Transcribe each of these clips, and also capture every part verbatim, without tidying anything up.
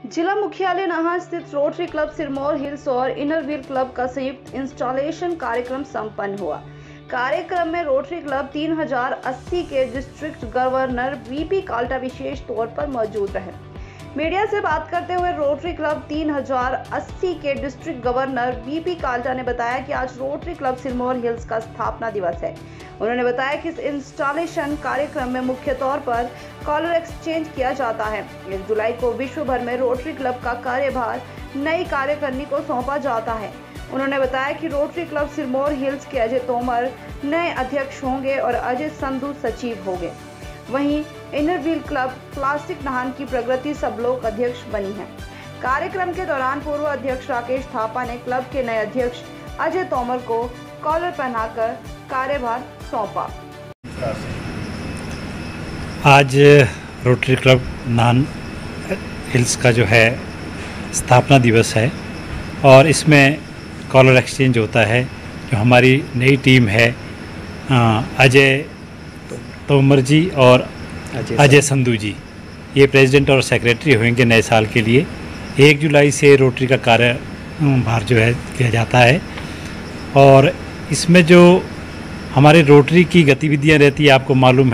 जिला मुख्यालय नाहन स्थित रोटरी क्लब सिरमौर हिल्स और इनर व्हील क्लब का संयुक्त इंस्टॉलेशन कार्यक्रम संपन्न हुआ। कार्यक्रम में रोटरी क्लब तीन हजार अस्सी के डिस्ट्रिक्ट गवर्नर वीपी काल्टा विशेष तौर पर मौजूद रहे। मीडिया से बात करते हुए रोटरी क्लब तीन हजार अस्सी के डिस्ट्रिक्ट गवर्नर वीपी काल्टा ने बताया कि आज रोटरी क्लब सिरमौर हिल्स का स्थापना दिवस है। उन्होंने बताया कि इस इंस्टॉलेशन कार्यक्रम में मुख्य तौर पर कॉलर एक्सचेंज किया जाता है। एक जुलाई को विश्व भर में रोटरी क्लब का कार्यभार नई कार्यकारिणी को सौंपा जाता है। उन्होंने बताया कि रोटरी क्लब सिरमौर हिल्स के अजय तोमर नए अध्यक्ष होंगे और अजय संधू सचिव होंगे। वहीं inner wheel club plastic Nahan की प्रगति सबलोक अध्यक्ष बनी है। कार्यक्रम के दौरान पूर्व अध्यक्ष राकेश थापा ने क्लब के नए अध्यक्ष अजय तोमर को कॉलर पहनाकर कार्यभार सौंपा। आज रोटरी क्लब नाहन हिल्स का जो है स्थापना दिवस है और इसमें कॉलर एक्सचेंज होता है। जो हमारी नई टीम है अजय तोमर जी और अजय संधू जी, ये प्रेसिडेंट और सेक्रेटरी होंगे नए साल के लिए। एक जुलाई से रोटरी का कार्यभार जो है किया जाता है और इसमें जो हमारे रोटरी की गतिविधियां रहती है, आपको मालूम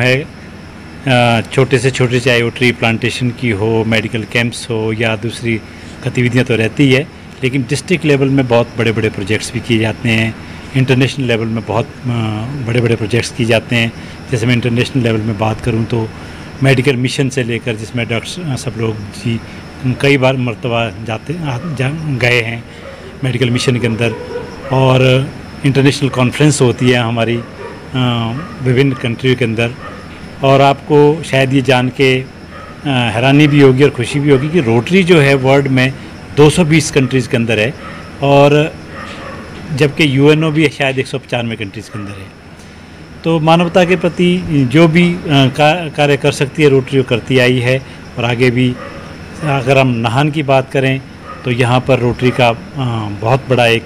है, छोटे से छोटे चाहे वो ट्री प्लांटेशन की हो, मेडिकल कैंप्स हो या दूसरी गतिविधियां तो रहती है, लेकिन डिस्ट्रिक्ट लेवल में बहुत बड़े बड़े प्रोजेक्ट्स भी किए जाते हैं। इंटरनेशनल लेवल में बहुत बड़े बड़े प्रोजेक्ट्स किए जाते हैं। जैसे मैं इंटरनेशनल लेवल में बात करूं तो मेडिकल मिशन से लेकर, जिसमें डॉक्टर सब लोग जी कई बार मरतबा जाते जा, गए हैं मेडिकल मिशन के अंदर, और इंटरनेशनल कॉन्फ्रेंस होती है हमारी विभिन्न कंट्रियों के अंदर। और आपको शायद ये जान के हैरानी भी होगी और खुशी भी होगी कि रोटरी जो है वर्ल्ड में दो सौ बीस कंट्रीज़ के अंदर है, और जबकि यूएनओ भी शायद एक सौ पचानवे कंट्रीज़ के अंदर है। तो मानवता के प्रति जो भी कार्य कर सकती है रोटरी वो करती आई है। और आगे भी अगर हम नाहन की बात करें तो यहाँ पर रोटरी का बहुत बड़ा एक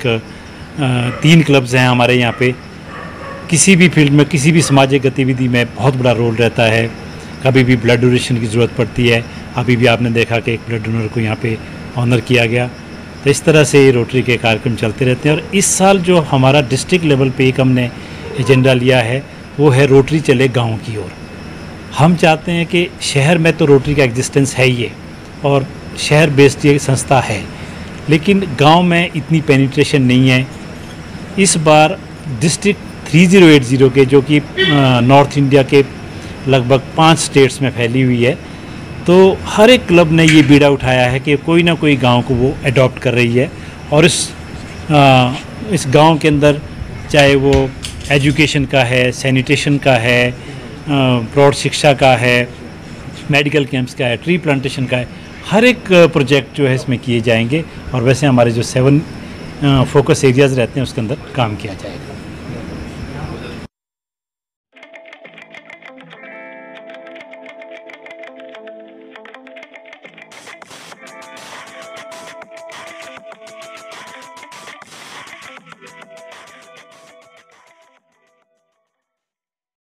तीन क्लब्स हैं हमारे यहाँ पे। किसी भी फील्ड में, किसी भी सामाजिक गतिविधि में बहुत बड़ा रोल रहता है। कभी भी ब्लड डोनेशन की ज़रूरत पड़ती है, अभी भी आपने देखा कि एक ब्लड डोनर को यहाँ पे ऑनर किया गया। तो इस तरह से रोटरी के कार्यक्रम चलते रहते हैं। और इस साल जो हमारा डिस्ट्रिक्ट लेवल पे एक हमने एजेंडा लिया है वो है रोटरी चले गाँव की ओर। हम चाहते हैं कि शहर में तो रोटरी का एग्जिस्टेंस है ही है और शहर बेस्ड ये संस्था है, लेकिन गांव में इतनी पेनिट्रेशन नहीं है। इस बार डिस्ट्रिक्ट तीन हज़ार अस्सी के, जो कि नॉर्थ इंडिया के लगभग पांच स्टेट्स में फैली हुई है, तो हर एक क्लब ने ये बीड़ा उठाया है कि कोई ना कोई गांव को वो अडॉप्ट कर रही है। और इस आ, इस गांव के अंदर चाहे वो एजुकेशन का है, सैनिटेशन का है, प्रौढ़ शिक्षा का है, मेडिकल कैंप्स का है, ट्री प्लांटेशन का है, हर एक प्रोजेक्ट जो है इसमें किए जाएंगे। और वैसे हमारे जो सेवन फोकस एरियाज़ रहते हैं उसके अंदर काम किया जाएगा।